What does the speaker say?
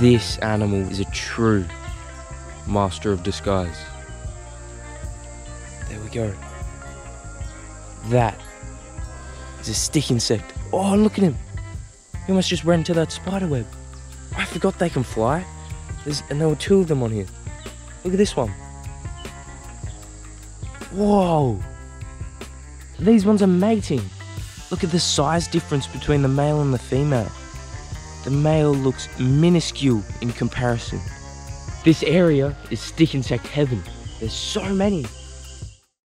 This animal is a true master of disguise. There we go. That is a stick insect. Oh, look at him. He almost just ran to that spider web. I forgot they can fly. And there were two of them on here. Look at this one. Whoa. These ones are mating. Look at the size difference between the male and the female. The male looks minuscule in comparison. This area is stick insect heaven. There's so many.